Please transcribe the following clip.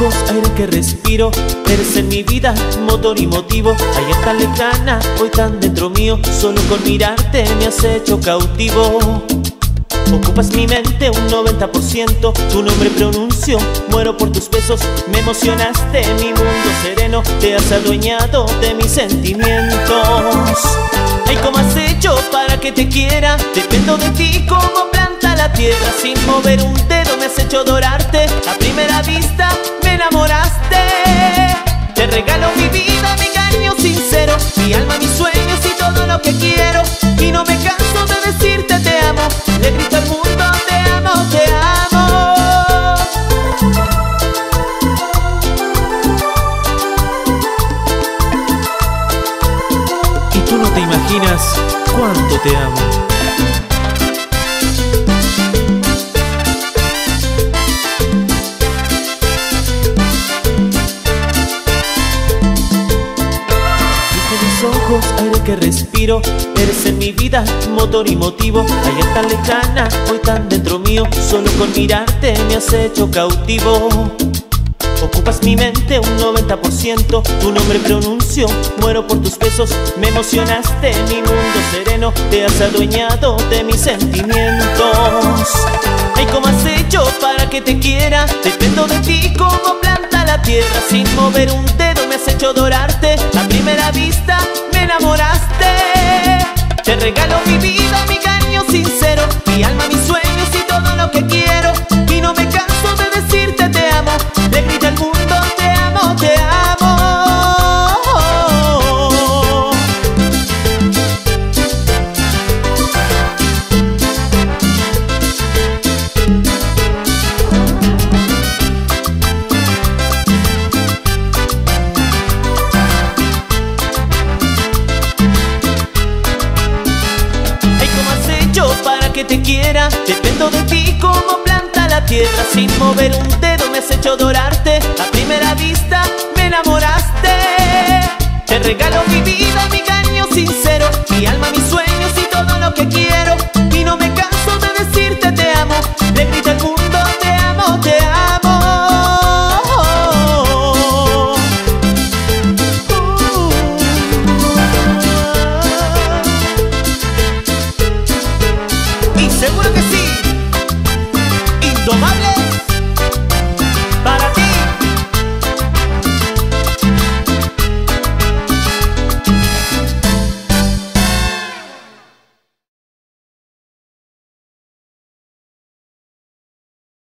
ojos, aire que respiro. Eres en mi vida, motor y motivo. Ayer tan lejana, hoy tan dentro mío. Solo con mirarte me has hecho cautivo. Ocupas mi mente un 90%. Tu nombre pronuncio, muero por tus besos. Me emocionaste, mi mundo sereno. Te has adueñado de mis sentimientos. Ay, ¿cómo has hecho para que te quiera? Dependo de ti como planta la tierra. Sin mover un dedo me has hecho adorarte. A primera vista me enamoraste. Te regalo mi vida, mi cariño sincero, mi alma, mis sueños y todo lo que quiero. Y no me canso de decirte te amo. Le grito al mundo te amo, te amo. Y tú no te imaginas cuánto te amo. Ojos, aire que respiro. Eres en mi vida, motor y motivo. Ayer tan lejana, hoy tan dentro mío. Solo con mirarte me has hecho cautivo. Ocupas mi mente un 90%. Tu nombre pronuncio, muero por tus besos. Me emocionaste, mi mundo sereno. Te has adueñado de mis sentimientos. Ay, ¿cómo has hecho para que te quiera? Dependo de ti como planta la tierra. Sin mover un dedo me has hecho adorarte. A primera vista me enamoraste. Te regalo mi vida, mi cariño sincero, mi alma, mis sueños y todo lo que quiero. Y no me canso de decirte te amo. Le grito al mundo te amo, te amo. Para que te quiera, dependo de ti como planta la tierra. Sin mover un dedo me has hecho adorarte. A primera vista me enamoraste. Te regalo mi vida, mi cariño sincero, mi alma, mis sueños y todo lo que quiero. Y no me canso de decirte te amo. Le grito al mundo te amo, te amo. Seguro que sí, indomable.